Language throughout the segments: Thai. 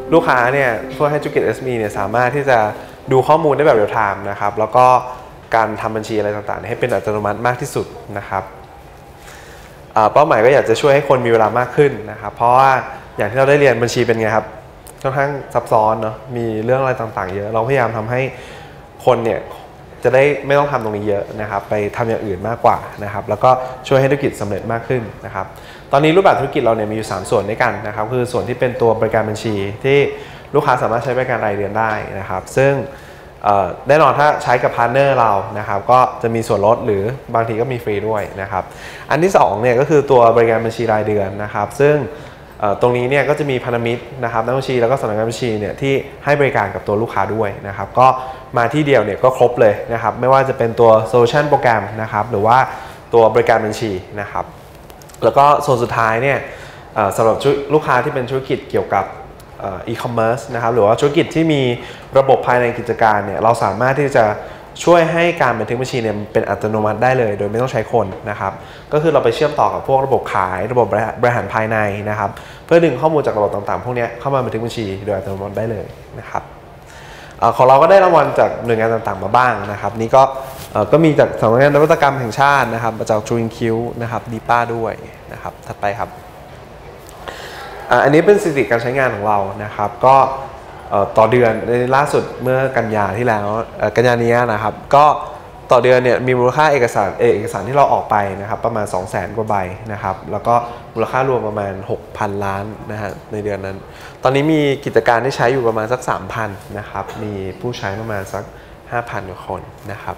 ลูกค้าเนี่ยเพื่อให้ธุรกิจ SME เนี่ยสามารถที่จะดูข้อมูลได้แบบเรียลไทม์นะครับแล้วก็การทำบัญชีอะไรต่างๆให้เป็นอัตโนมัติมากที่สุดนะครับเป้าหมายก็อยากจะช่วยให้คนมีเวลามากขึ้นนะครับเพราะว่าอย่างที่เราได้เรียนบัญชีเป็นไงครับค่อนข้างซับซ้อนเนาะมีเรื่องอะไรต่างๆเยอะเราพยายามทำให้คนเนี่ยจะได้ไม่ต้องทำตรงนี้เยอะนะครับไปทำอย่างอื่นมากกว่านะครับแล้วก็ช่วยให้ธุรกิจสำเร็จมากขึ้นนะครับตอนนี้รูปแบบธุรกิจเราเนี่ยมีอยู่3ส่วนด้วยกันนะครับคือส่วนที่เป็นตัวบริการบัญชีที่ลูกค้าสามารถใช้บริการรายเดือนได้นะครับซึ่งแน่นอนถ้าใช้กับพาร์ทเนอร์เรานะครับก็จะมีส่วนลดหรือบางทีก็มีฟรีด้วยนะครับอันที่2เนี่ยก็คือตัวบริการบัญชีรายเดือนนะครับซึ่งตรงนี้เนี่ยก็จะมีพันธมิตรนะครับนักบัญชีแล้วก็สำนักงานบัญชีเนี่ยที่ให้บริการกับตัวลูกค้าด้วยนะครับก็มาที่เดียวเนี่ยก็ครบเลยนะครับไม่ว่าจะเป็นตัวโซลูชันโปรแกรมนะครับหรือว่าตัวบริการบัญชีนะครับแล้วก็ส่วนสุดท้ายเนี่ยสำหรับลูกค้าที่เป็นธุรกิจเกี่ยวกับอีคอมเมิร์ซนะครับหรือว่าธุรกิจที่มีระบบภายในกิจการเนี่ยเราสามารถที่จะช่วยให้การบันทึกบัญชีเนี่ยเป็นอัตโนมัติได้เลยโดยไม่ต้องใช้คนนะครับก็คือเราไปเชื่อมต่อกับพวกระบบขายระบบบริหารภายในนะครับเพื่อดึงข้อมูลจากระบบต่างๆพวกนี้เข้ามาบันทึกบัญชีโดยอัตโนมัติได้เลยนะครับของเราก็ได้รางวัลจากหน่วยงานต่างๆมาบ้างนะครับนี่ก็มีจากสำนักงานนวัตกรรมแห่งชาตินะครับมาจาก TrueInQ นะครับดีป้าด้วยนะครับถัดไปครับอันนี้เป็นสถิติการใช้งานของเรานะครับก็ต่อเดือนในล่าสุดเมื่อกันยาที่แล้วกันยานี้นะครับก็ต่อเดือนเนี่ยมีมูลค่าเอกสารที่เราออกไปนะครับประมาณ 200,000 กว่าใบนะครับแล้วก็มูลค่ารวมประมาณ 6,000 ล้านนะฮะในเดือนนั้นตอนนี้มีกิจการที่ใช้อยู่ประมาณสัก 3,000 นะครับมีผู้ใช้ประมาณสัก 5,000 กว่าคนนะครับ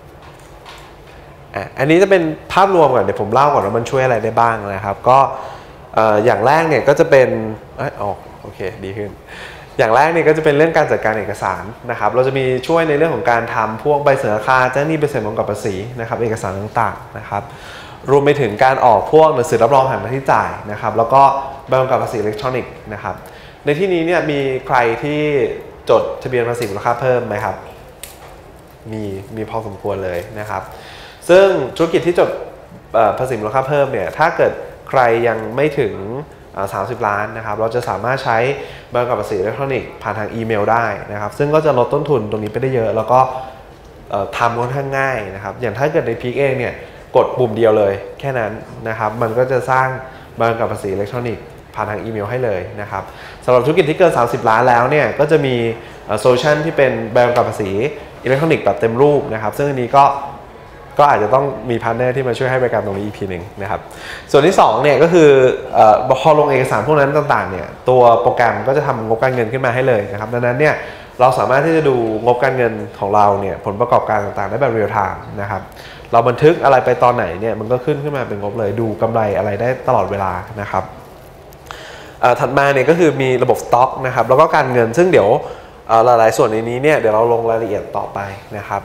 อันนี้จะเป็นภาพรวมก่อนเดี๋ยวผมเล่าก่อนว่ามันช่วยอะไรได้บ้างนะครับก็อย่างแรกเนี่ยก็จะเป็นโอเคดีขึ้นอย่างแรกเนี่ยก็จะเป็นเรื่องการจัดการเอกสารนะครับเราจะมีช่วยในเรื่องของการทำพวกใบเสนอราคาแจ้งหนี้ใบเสร็จประกอบภาษีนะครับเอกสารต่างๆนะครับรวมไปถึงการออกพวกหนังสือรับรองหักหน้าที่จ่ายนะครับแล้วก็ใบกำกับภาษีอิเล็กทรอนิกส์นะครับในที่นี้เนี่ยมีใครที่จดทะเบียนภาษีมูลค่าเพิ่มไหมครับมีพอสมควรเลยนะครับซึ่งธุรกิจที่จดภาษีมูลค่าเพิ่มเนี่ยถ้าเกิดใครยังไม่ถึง30 ล้านนะครับเราจะสามารถใช้ใบกำกับภาษีอิเล็กทรอนิกส์ผ่านทางอีเมลได้นะครับซึ่งก็จะลดต้นทุนตรงนี้ไปได้เยอะแล้วก็ทำค่อนข้างง่ายนะครับอย่างถ้าเกิดในพีคเองเนี่ยกดปุ่มเดียวเลยแค่นั้นนะครับมันก็จะสร้างใบกำกับภาษีอิเล็กทรอนิกส์ผ่านทางอีเมลให้เลยนะครับสำหรับธุรกิจที่เกิน30 ล้านแล้วเนี่ยก็จะมีโซลูชันที่เป็นใบกำกับภาษีอิเล็กทรอนิกส์แบบเต็มรูปนะครับซึ่งอันนี้ก็อาจจะต้องมีพาร์ทเนอร์ที่มาช่วยให้บริการตรงนี้อีกทีหนึ่งนะครับส่วนที่2เนี่ยก็คือพอลงเอกสารพวกนั้นต่างๆเนี่ยตัวโปรแกรมก็จะทำงบการเงินขึ้นมาให้เลยนะครับดังนั้นเนี่ยเราสามารถที่จะดูงบการเงินของเราเนี่ยผลประกอบการต่างๆได้แบบเรียลไทม์นะครับเราบันทึกอะไรไปตอนไหนเนี่ยมันก็ขึ้นมาเป็นงบเลยดูกำไรอะไรได้ตลอดเวลานะครับถัดมาเนี่ยก็คือมีระบบสต็อกนะครับแล้วก็การเงินซึ่งเดี๋ยวหลายๆส่วนในนี้เนี่ยเดี๋ยวเราลงรายละเอียดต่อไปนะครับ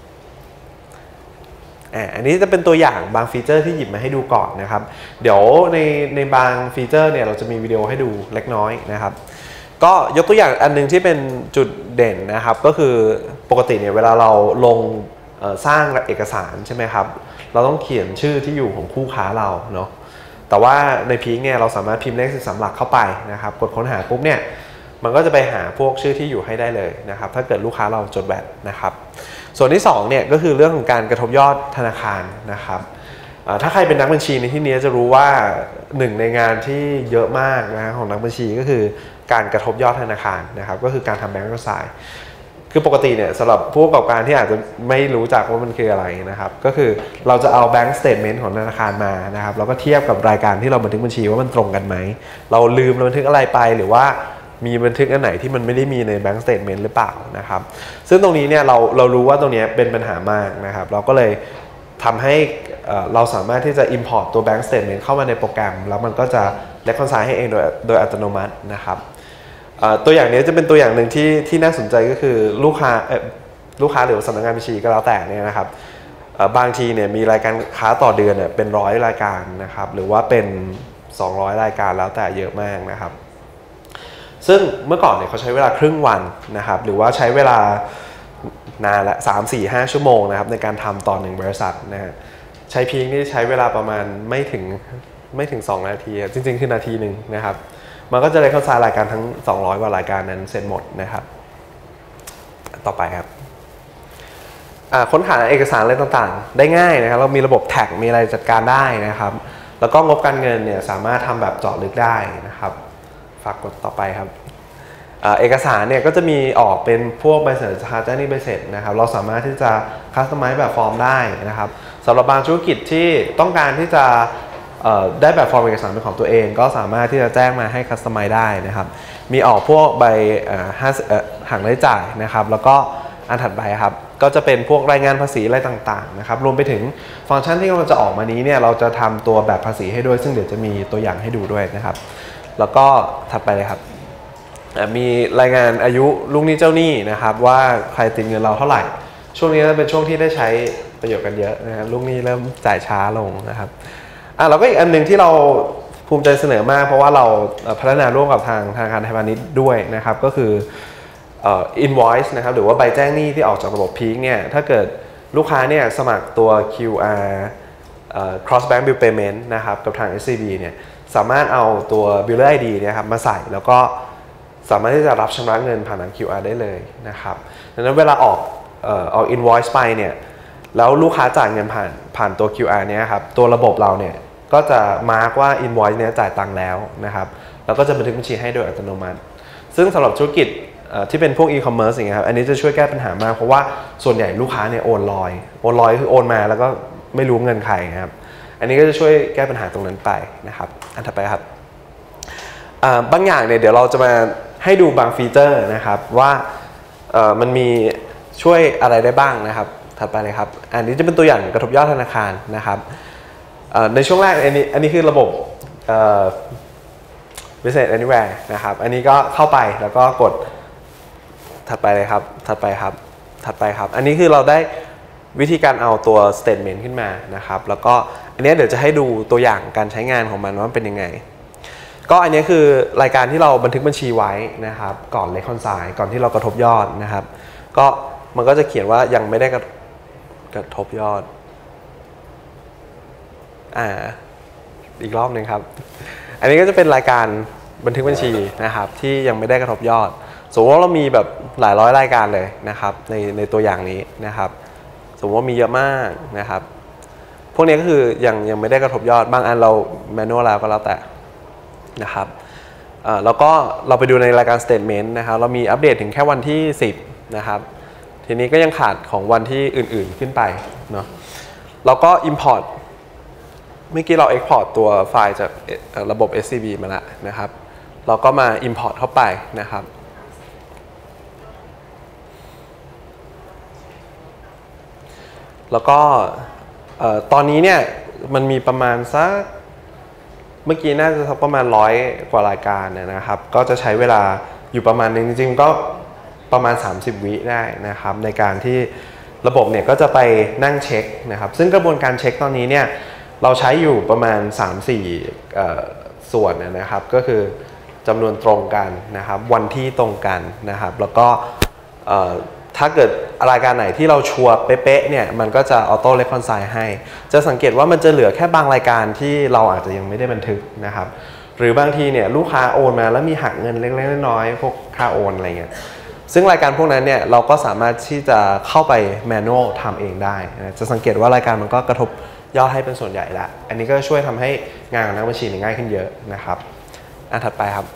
อันนี้จะเป็นตัวอย่างบางฟีเจอร์ที่หยิบมาให้ดูก่อนนะครับเดี๋ยวในบางฟีเจอร์เนี่ยเราจะมีวิดีโอให้ดูเล็กน้อยนะครับก็ยกตัวอย่างอันนึงที่เป็นจุดเด่นนะครับก็คือปกติเนี่ยเวลาเราลงสร้างเอกสารใช่ไหมครับเราต้องเขียนชื่อที่อยู่ของคู่ค้าเราเนาะแต่ว่าในพีคเนี่ยเราสามารถพิมพ์เลข13 หลักเข้าไปนะครับกดค้นหาปุ๊บเนี่ยมันก็จะไปหาพวกชื่อที่อยู่ให้ได้เลยนะครับถ้าเกิดลูกค้าเราจดแบบนะครับส่วนที่2เนี่ยก็คือเรื่องของการกระทบยอดธนาคารนะครับถ้าใครเป็นนักบัญชีในที่นี้จะรู้ว่าหนึ่งในงานที่เยอะมากนะของนักบัญชีก็คือการกระทบยอดธนาคารนะครับก็คือการทำแบงก์กระสายคือปกติเนี่ยสำหรับผู้ประกอบการที่อาจจะไม่รู้จักว่ามันคืออะไรนะครับก็คือเราจะเอาแบงก์สเตทเมนต์ของธนาคารมานะครับแล้วก็เทียบกับรายการที่เราบันทึกบัญชีว่ามันตรงกันไหมเราลืมบันทึกอะไรไปหรือว่ามีบันทึกอันไหนที่มันไม่ได้มีใน Bank Statement หรือเปล่านะครับซึ่งตรงนี้เนี่ยเรารู้ว่าตรงนี้เป็นปัญหามากนะครับเราก็เลยทำให้เราสามารถที่จะ import ตัว Bank Statement เข้ามาในโปรแกรมแล้วมันก็จะ reconcile ให้เองโดยอัตโนมัตินะครับตัวอย่างนี้จะเป็นตัวอย่างหนึ่งที่น่าสนใจก็คือลูกค้าหรือสำนักงานบัญชีก็แล้วแต่เนี่ยนะครับบางทีเนี่ยมีรายการค้าต่อเดือนเนี่ยเป็น100 รายการนะครับหรือว่าเป็น200 รายการแล้วแต่เยอะมากนะครับซึ่งเมื่อก่อนเนี่ยเขาใช้เวลาครึ่งวันนะครับหรือว่าใช้เวลานานละ3-4-5 ชั่วโมงนะครับในการทำต่อ1 บริษัทนะฮะใช้พีคนี่ใช้เวลาประมาณไม่ถึง2 นาทีจริงๆคือนาทีหนึ่งนะครับมันก็จะเลยเข้าใจรายการทั้ง200กว่ารายการนั้นเสร็จหมดนะครับต่อไปครับค้นหาเอกสารอะไรต่างๆได้ง่ายนะครับเรามีระบบแท็กมีอะไรจัดการได้นะครับแล้วก็งบการเงินเนี่ยสามารถทำแบบเจาะลึกได้นะครับฝากกดต่อไปครับเอกสารเนี่ยก็จะมีออกเป็นพวกใบเสนอราคาแจ้งหนี้ใบเสร็จนะครับเราสามารถที่จะคัสตอมไมซ์แบบฟอร์มได้นะครับสำหรับบางธุรกิจที่ต้องการที่จะได้แบบฟอร์มเอกสารเป็นของตัวเองก็สามารถที่จะแจ้งมาให้คัสตอมไมซ์ได้นะครับมีออกพวกใบหักรายจ่ายนะครับแล้วก็อันถัดไปครับก็จะเป็นพวกรายงานภาษีอะไรต่างๆนะครับรวมไปถึงฟังก์ชันที่เราจะออกมานี้เนี่ยเราจะทำตัวแบบภาษีให้ด้วยซึ่งเดี๋ยวจะมีตัวอย่างให้ดูด้วยนะครับแล้วก็ถัดไปเลยครับมีรายงานอายุลูกหนี้เจ้าหนี้นะครับว่าใครติดเงินเราเท่าไหร่ช่วงนี้เป็นช่วงที่ได้ใช้ประโยชน์กันเยอะนะครับลูกหนี้เริ่มจ่ายช้าลงนะครับเราก็อีกอันหนึ่งที่เราภูมิใจเสนอมากเพราะว่าเราพัฒนาร่วมกับทางธนาคารไทยพาณิชย์ด้วยนะครับก็คือinvoice นะครับหรือว่าใบแจ้งหนี้ที่ออกจากระบบพีคเนี่ยถ้าเกิดลูกค้าเนี่ยสมัครตัว QR cross bank bill payment นะครับกับทาง SCB เนี่ยสามารถเอาตัว Biller ID เนี่ยครับมาใส่แล้วก็สามารถที่จะรับชำระเงินผ่านทาง QR ได้เลยนะครับดังนั้นเวลาออกinvoice ไปเนี่ยแล้วลูกค้าจ่ายเงินผ่านตัว QR เนี่ยครับตัวระบบเราเนี่ยก็จะมาร์กว่า invoice เนี่ยจ่ายตังค์แล้วนะครับแล้วก็จะบันทึกบัญชีให้โดยอัตโนมัติซึ่งสำหรับธุรกิจที่เป็นพวก e-commerce อย่างเงี้ยครับอันนี้จะช่วยแก้ปัญหามากเพราะว่าส่วนใหญ่ลูกค้าเนี่ยโอนลอยคือโอนมาแล้วก็ไม่รู้เงินใครครับอันนี้ก็จะช่วยแก้ปัญหาตรงนั้นไปนะครับอันถัดไปครับบางอย่างเนี่ยเดี๋ยวเราจะมาให้ดูบางฟีเจอร์นะครับว่ามันมีช่วยอะไรได้บ้างนะครับถัดไปเลยครับอันนี้จะเป็นตัวอย่างกระทบยอดธนาคารนะครับในช่วงแรกอันนี้คือระบบBusiness Anywhere นะครับอันนี้ก็เข้าไปแล้วก็กดถัดไปเลยครับถัดไปครับอันนี้คือเราได้วิธีการเอาตัว statement ขึ้นมานะครับแล้วก็อันนี้เดี๋ยวจะให้ดูตัวอย่างการใช้งานของมันว่าเป็นยังไงก็อันนี้คือรายการที่เราบันทึกบัญชีไว้นะครับก่อน reconcile ก่อนที่เรากระทบยอดนะครับก็มันก็จะเขียนว่ายังไม่ได้กระทบยอดอีกรอบนึงครับอันนี้ก็จะเป็นรายการบันทึกบัญชีนะครับที่ยังไม่ได้กระทบยอดสมมติว่าเรามีแบบหลายร้อยรายการเลยนะครับในตัวอย่างนี้นะครับสมมติว่ามีเยอะมากนะครับพวกนี้ก็คือยังไม่ได้กระทบยอดบางอันเราแมนนวลแล้วก็แล้วแต่นะครับแล้วก็เราไปดูในรายการ statement นะครับเรามีอัปเดตถึงแค่วันที่10นะครับทีนี้ก็ยังขาดของวันที่อื่นๆขึ้นไปเนาะเราก็ import เมื่อกี้เรา export ตัวไฟล์จากระบบ SCB มาแล้วนะครับเราก็มา import เข้าไปนะครับแล้วก็ตอนนี้เนี่ยมันมีประมาณสักเมื่อกี้น่าจะสักประมาณ100กว่ารายการนะครับก็จะใช้เวลาอยู่ประมาณนึงจริงๆก็ประมาณ30วิได้นะครับในการที่ระบบเนี่ยก็จะไปนั่งเช็คนะครับซึ่งกระบวนการเช็คตอนนี้เนี่ยเราใช้อยู่ประมาณ 3-4 ส่วนนะครับก็คือจำนวนตรงกันนะครับวันที่ตรงกันนะครับแล้วก็ถ้าเกิดรายการไหนที่เราชัวร์เป๊ะๆเนี่ยมันก็จะออโต้เรคคอนไซล์ให้จะสังเกตว่ามันจะเหลือแค่บางรายการที่เราอาจจะยังไม่ได้บันทึกนะครับหรือบางทีเนี่ยลูกค้าโอนมาแล้วมีหักเงินเล็กๆน้อยๆพวกค่าโอนอะไรเงี้ยซึ่งรายการพวกนั้นเนี่ยเราก็สามารถที่จะเข้าไปแมนนวลทำเองได้นะจะสังเกตว่ารายการมันก็กระทบยอดให้เป็นส่วนใหญ่ละอันนี้ก็ช่วยทำให้งานของนักบัญชีง่ายขึ้นเยอะนะครับอันถัดไปครับ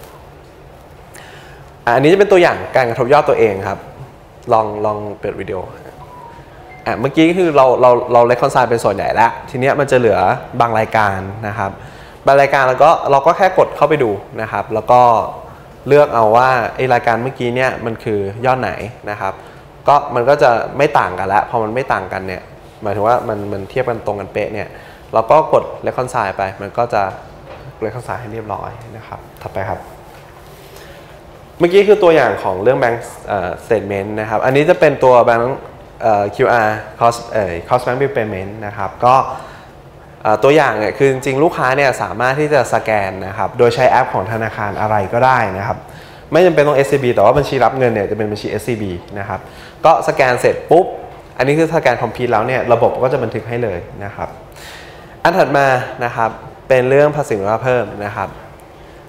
อันนี้จะเป็นตัวอย่างการกระทบยอดตัวเองครับลองเปิดวิดีโอเมื่อกี้คือเราเรคคอนไซล์เป็นส่วนใหญ่แล้วทีนี้มันจะเหลือบางรายการนะครับบางรายการเราก็แค่กดเข้าไปดูนะครับแล้วก็เลือกเอาว่าไอรายการเมื่อกี้เนี่ยมันคือยอดไหนนะครับก็มันก็จะไม่ต่างกันแล้วพอมันไม่ต่างกันเนี่ยหมายถึงว่ามันเทียบกันตรงกันเป๊ะเนี่ยเราก็กดเรคคอนไซล์ไปมันก็จะเรคคอนไซล์ให้เรียบร้อยนะครับถัดไปครับเมื่อกี้คือตัวอย่างของเรื่อง Bank Statement นะครับอันนี้จะเป็นตัว Bank QR Cost Bank Bill Payment นะครับก็ตัวอย่างเนี่ยคือจริงๆลูกค้าเนี่ยสามารถที่จะสแกนนะครับโดยใช้แอปของธนาคารอะไรก็ได้นะครับไม่จำเป็นต้อง SCB แต่ว่าบัญชีรับเงินเนี่ยจะเป็นบัญชี SCB นะครับก็สแกนเสร็จปุ๊บอันนี้คือสแกนคอมพิวต์แล้วเนี่ยระบบก็จะบันทึกให้เลยนะครับอันถัดมานะครับเป็นเรื่องภาษีมูลค่าเพิ่มนะครับ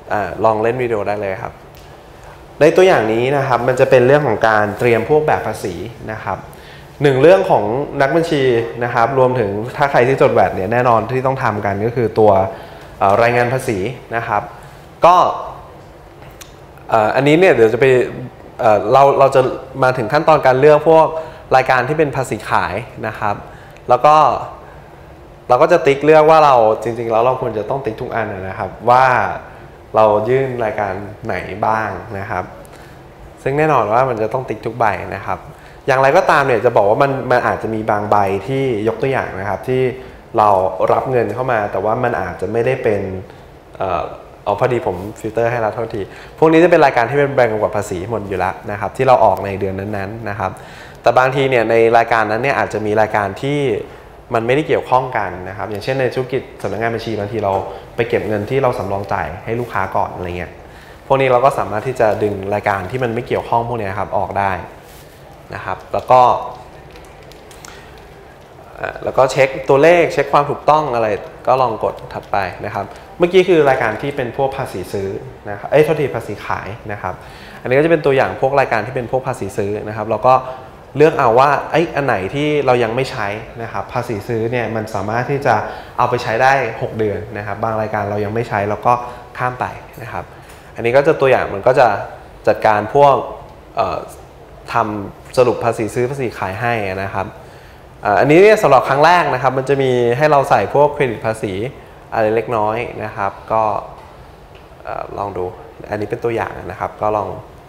ลองเล่นวิดีโอได้เลยครับในตัวอย่างนี้นะครับมันจะเป็นเรื่องของการเตรียมพวกแบบภาษีนะครับหนึ่งเรื่องของนักบัญชีนะครับรวมถึงถ้าใครที่จดแวดเนี่ยแน่นอนที่ต้องทำกันก็คือตัวรายงานภาษีนะครับก็อันนี้เนี่ยเดี๋ยวจะไปเราจะมาถึงขั้นตอนการเลือกพวกรายการที่เป็นภาษีขายนะครับแล้วก็เราก็จะติ๊กเลือกว่าเราจริงๆแล้วเราควรจะต้องติ๊กทุกอันนะครับว่าเรายื่นรายการไหนบ้างนะครับซึ่งแน่นอนว่ามันจะต้องติ๊กทุกใบนะครับอย่างไรก็ตามเนี่ยจะบอกว่ามันอาจจะมีบางใบที่ยกตัวอย่างนะครับที่เรารับเงินเข้ามาแต่ว่ามันอาจจะไม่ได้เป็นพอดีผมฟิลเตอร์ให้แล้วเท่าทีพวกนี้จะเป็นรายการที่เป็นใบกำกับภาษีหมดอยู่แล้วนะครับที่เราออกในเดือนนั้นๆนะครับแต่บางทีเนี่ยในรายการนั้นเนี่ยอาจจะมีรายการที่มันไม่ได้เกี่ยวข้องกันนะครับอย่างเช่นในธุรกิจสำนักงานบัญชีบางทีเราไปเก็บเงินที่เราสำรองจ่ายให้ลูกค้าก่อนอะไรเงี้ยพวกนี้เราก็สามารถที่จะดึงรายการที่มันไม่เกี่ยวข้องพวกนี้ครับออกได้นะครับแล้วก็เช็คตัวเลขเช็คความถูกต้องอะไรก็ลองกดถัดไปนะครับเมื่อกี้คือรายการที่เป็นพวกภาษีซื้อนะครับโทษทีภาษีขายนะครับอันนี้ก็จะเป็นตัวอย่างพวกรายการที่เป็นพวกภาษีซื้อนะครับเราก็เลือกเอาว่าอันไหนที่เรายังไม่ใช้นะครับภาษีซื้อเนี่ยมันสามารถที่จะเอาไปใช้ได้6เดือนนะครับบางรายการเรายังไม่ใช้เราก็ข้ามไปนะครับอันนี้ก็จะตัวอย่างมันก็จะจัดการพวกทำสรุปภาษีซื้อภาษีขายให้นะครับอันนี้เนี่ยสำหรับครั้งแรกนะครับมันจะมีให้เราใส่พวกเครดิตภาษีอะไรเล็กน้อยนะครับก็ลองดูอันนี้เป็นตัวอย่างนะครับก็ลอง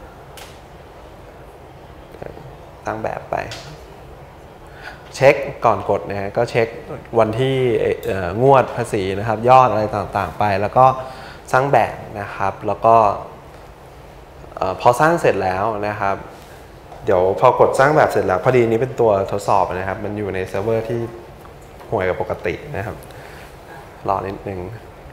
ตั้งแบบไปเช็คก่อนกดนะฮะก็เช็ควันที่งวดภาษีนะครับยอดอะไรต่างๆไปแล้วก็สร้างแบบนะครับแล้วก็พอสร้างเสร็จแล้วนะครับเดี๋ยวพอกดสร้างแบบเสร็จแล้วพอดีนี้เป็นตัวทดสอบนะครับมันอยู่ในเซิร์ฟเวอร์ที่ห่วยกว่าปกตินะครับรอนิดนึง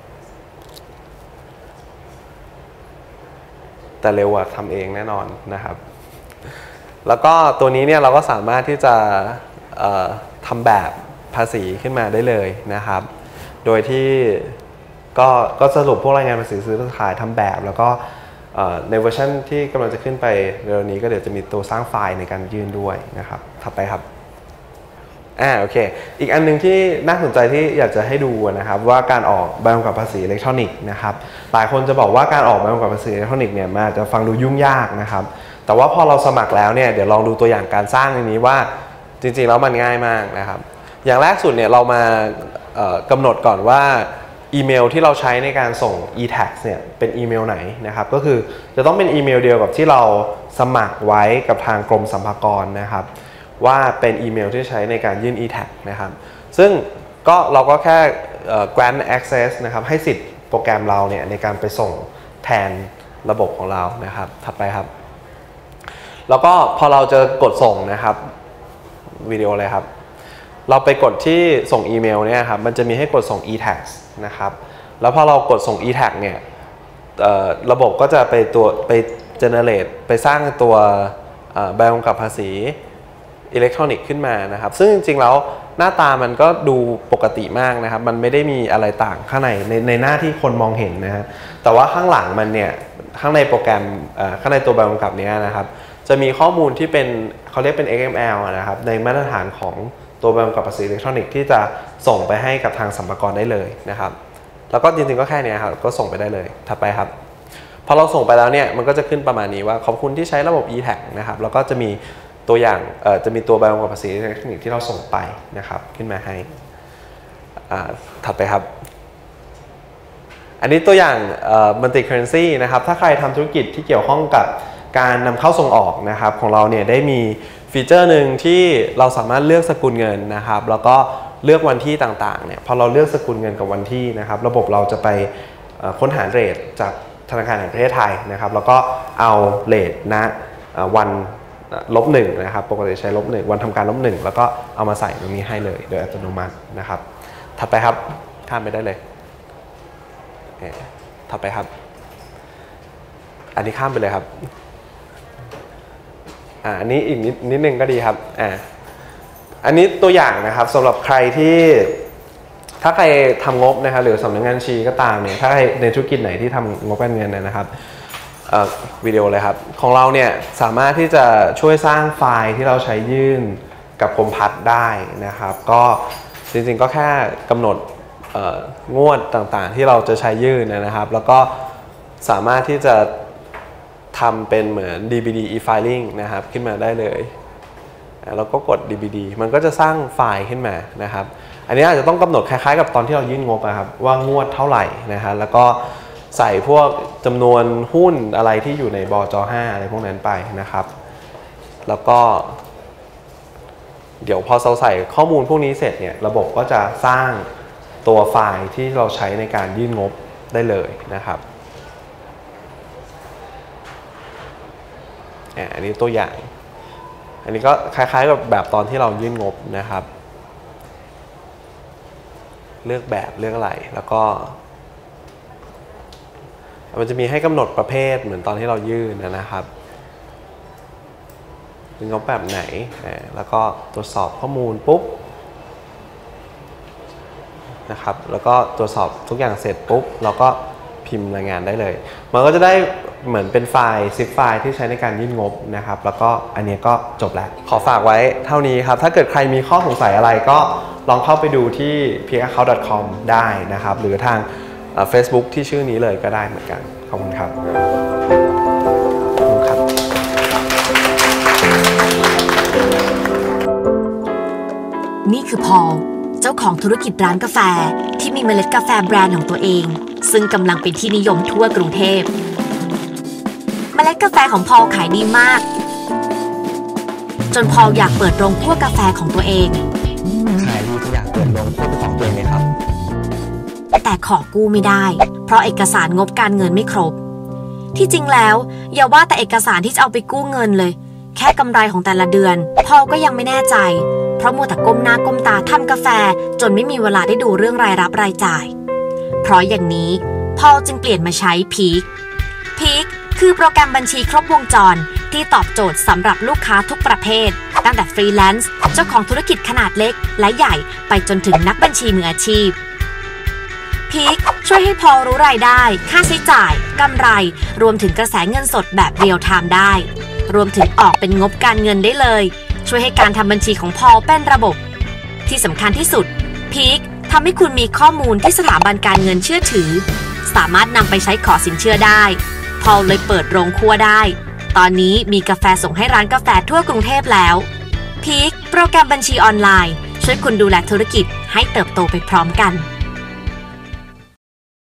แต่เร็วกว่าทำเองแน่นอนนะครับแล้วก็ตัวนี้เนี่ยเราก็สามารถที่จะทำแบบภาษีขึ้นมาได้เลยนะครับโดยที่ก็สรุปพวกรายงานภาษีซื้อขายทำแบบแล้วก็ในเวอร์ชันที่กำลังจะขึ้นไปเร็วนี้ก็เดี๋ยวจะมีตัวสร้างไฟล์ในการยื่นด้วยนะครับถัดไปครับโอเคอีกอันนึงที่น่าสนใจที่อยากจะให้ดูนะครับว่าการออกใบกำกับภาษีอิเล็กทรอนิกส์นะครับหลายคนจะบอกว่าการออกใบกำกับภาษีอิเล็กทรอนิกส์เนี่ยมันจะฟังดูยุ่งยากนะครับแต่ว่าพอเราสมัครแล้วเนี่ยเดี๋ยวลองดูตัวอย่างการสร้างในนี้ว่าจริงๆแล้วมันง่ายมากนะครับอย่างแรกสุดเนี่ยเรามากำหนดก่อนว่าอีเมลที่เราใช้ในการส่ง e-tax เนี่ยเป็นอีเมลไหนนะครับก็คือจะต้องเป็นอีเมลเดียวกับที่เราสมัครไว้กับทางกรมสรรพากรนะครับว่าเป็นอีเมลที่ใช้ในการยื่น e-tax นะครับซึ่งเราก็แค่ grant access นะครับให้สิทธิ์โปรแกรมเราเนี่ยในการไปส่งแทนระบบของเรานะครับถัดไปครับแล้วก็พอเราจะกดส่งนะครับวิดีโอเลยครับเราไปกดที่ส่งอีเมลเนี่ยครับมันจะมีให้กดส่ง e-tax นะครับแล้วพอเรากดส่ง e-tax เนี่ยระบบก็จะไป generate ไปสร้างตัวใบกำกับภาษีอิเล็กทรอนิกส์ขึ้นมานะครับซึ่งจริงๆแล้วหน้าตามันก็ดูปกติมากนะครับมันไม่ได้มีอะไรต่างข้างในหน้าที่คนมองเห็นนะฮะแต่ว่าข้างหลังมันเนี่ยข้างในโปรแกรมข้างในตัวใบกำกับนี้นะครับจะมีข้อมูลที่เป็นเขาเรียกเป็น XML นะครับในมาตรฐานของตัวใบกำกับภาษีอิเล็กทรอนิกส์ที่จะส่งไปให้กับทางสรรพากรได้เลยนะครับแล้วก็จริงๆก็แค่นี้ครับก็ส่งไปได้เลยถัดไปครับพอเราส่งไปแล้วเนี่ยมันก็จะขึ้นประมาณนี้ว่าขอบคุณที่ใช้ระบบ e-tax นะครับแล้วก็จะมีตัวอย่างจะมีตัวใบกำกับภาษีอิเล็กทรอนิกส์ที่เราส่งไปนะครับขึ้นมาให้ถัดไปครับอันนี้ตัวอย่างmulti currency นะครับถ้าใครทำธุรกิจที่เกี่ยวข้องกับการนำเข้าส่งออกนะครับของเราเนี่ยได้มีฟีเจอร์หนึ่งที่เราสามารถเลือกสกุลเงินนะครับแล้วก็เลือกวันที่ต่างๆเนี่ยพอเราเลือกสกุลเงินกับวันที่นะครับระบบเราจะไปค้นหาเรทจากธนาคารแห่งประเทศไทยนะครับแล้วก็เอาเรทณวัน-1นะครับปกติใช้-1วันทำการ-1แล้วก็เอามาใส่ตรงนี้ให้เลยโดยอัตโนมัตินะครับถัดไปครับข้ามไปได้เลยถัดไปครับอันนี้ข้ามไปเลยครับอันนี้อีกนิดนึงก็ดีครับอันนี้ตัวอย่างนะครับสำหรับใครที่ถ้าใครทำงบนะครับหรือสำนักงานบัญชีก็ตามเนี่ยถ้าใครในธุรกิจไหนที่ทำงบการเงินนะครับวิดีโอเลยครับของเราเนี่ยสามารถที่จะช่วยสร้างไฟล์ที่เราใช้ยื่นกับกรมพัฒน์ได้นะครับก็จริงๆก็แค่กำหนดงวดต่างๆที่เราจะใช้ยื่นนะครับแล้วก็สามารถที่จะทำเป็นเหมือน DVD e-filing นะครับขึ้นมาได้เลยแล้วก็กด DVD มันก็จะสร้างไฟล์ขึ้นมานะครับอันนี้อาจจะต้องกำหนดคล้ายๆกับตอนที่เรายื่นงบนะครับว่างวดเท่าไหร่นะฮะแล้วก็ใส่พวกจำนวนหุ้นอะไรที่อยู่ในบจ.5 อะไรพวกนั้นไปนะครับแล้วก็เดี๋ยวพอเราใส่ข้อมูลพวกนี้เสร็จเนี่ยระบบก็จะสร้างตัวไฟล์ที่เราใช้ในการยื่นงบได้เลยนะครับอันนี้ตัวอย่างอันนี้ก็คล้ายๆกับแบบตอนที่เรายื่นงบนะครับเลือกแบบเลือกอะไรแล้วก็มันจะมีให้กำหนดประเภทเหมือนตอนที่เรายื่นนะครับเป็นงบแบบไหนแล้วก็ตรวจสอบข้อมูลปุ๊บนะครับแล้วก็ตรวจสอบทุกอย่างเสร็จปุ๊บเราก็พิมพ์รายงานได้เลยมันก็จะได้เหมือนเป็นไฟล์ซิปไฟล์ที่ใช้ในการยื่นงบนะครับแล้วก็อันนี้ก็จบแล้วขอฝากไว้เท่านี้ครับถ้าเกิดใครมีข้อสงสัยอะไรก็ลองเข้าไปดูที่ peakaccount.com ได้นะครับหรือทาง Facebook ที่ชื่อนี้เลยก็ได้เหมือนกันขอบคุณครับนี่คือพอลเจ้าของธุรกิจร้านกาแฟที่มีเมล็ดกาแฟแบรนด์ของตัวเองซึ่งกำลังเป็นที่นิยมทั่วกรุงเทพเมล็ดกาแฟของพอลขายดีมากจนพอลอยากเปิดโรงคั่วกาแฟของตัวเองขายดีจนอยากเปิดโรงคั่วเป็นของตัวเองเลยครับแต่ขอกู้ไม่ได้เพราะเอกสารงบการเงินไม่ครบที่จริงแล้วอย่าว่าแต่เอกสารที่จะเอาไปกู้เงินเลยแค่กำไรของแต่ละเดือนพอลก็ยังไม่แน่ใจเพราะมัวแต่ก้มหน้าก้มตาทำกาแฟจนไม่มีเวลาได้ดูเรื่องรายรับรายจ่ายเพราะอย่างนี้พอลจึงเปลี่ยนมาใช้พีคคือโปรแกรมบัญชีครบวงจรที่ตอบโจทย์สำหรับลูกค้าทุกประเภทตั้งแต่ฟรีแลนซ์เจ้าของธุรกิจขนาดเล็กและใหญ่ไปจนถึงนักบัญชีมืออาชีพพีคช่วยให้พอลรู้รายได้ค่าใช้จ่ายกำไรรวมถึงกระแสเงินสดแบบเรียลไทม์ได้รวมถึงออกเป็นงบการเงินได้เลยช่วยให้การทำบัญชีของพอลเป็นระบบที่สำคัญที่สุดพีคทำให้คุณมีข้อมูลที่สถาบันการเงินเชื่อถือสามารถนำไปใช้ขอสินเชื่อได้พอลเลยเปิดโรงคั่วได้ตอนนี้มีกาแฟส่งให้ร้านกาแฟทั่วกรุงเทพแล้วพีคโปรแกรมบัญชีออนไลน์ช่วยคุณดูแลธุรกิจให้เติบโตไปพร้อมกัน